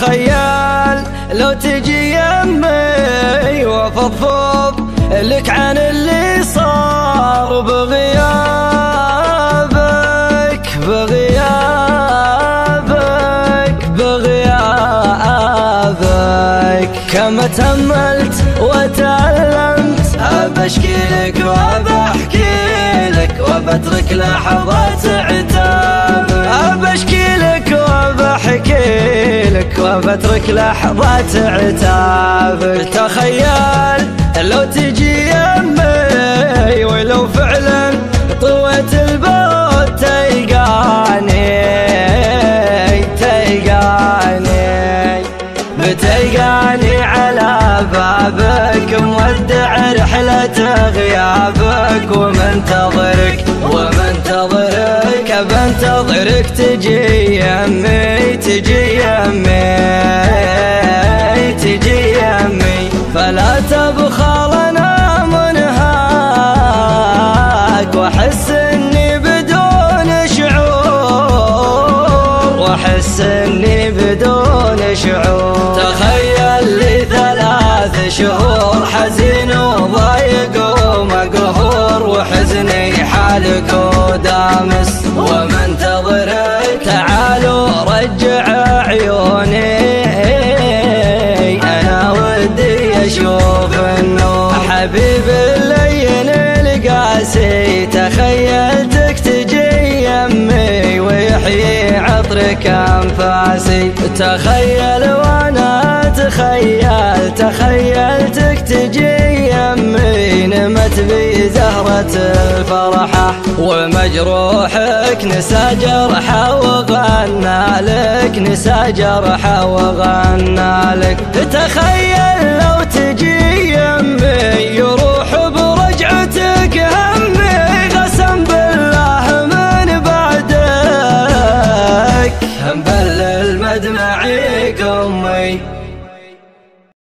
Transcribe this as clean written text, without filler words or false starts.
تخيل لو تجي يمي وافضفض لك عن اللي صار بغيابك كما تأملت وتعلمت أبشكي لك وبحكي لك وبترك لحظات عتابك أبشكي لك وبحكي لك وبترك لحظات عتابك تخيل لو تجي يمي ولو فعلا طويت البوت بتلقاني على بابك مودع رحلة غيابك ومنتظرك بنتظرك تجي يمي فلا تبخلنا منهاك واحس اني بدون شعور تخيل لي 3 شهور حزين وضايق ومقهور وحزني حالك ودامس ومنتظرك تعالوا رجع عيوني انا ودي اشوف النور حبيبي اللين القاسي تخيلتك تجي يمي ويحيي عطرك انفاسي تخيل وانا تخيلتك تجي يمي نمت بي زهرة الفرحة ومجروحك نسى جرحه وغنى لك تخيل لو تجي يمي يروح برجعتك همي قسم بالله من بعدك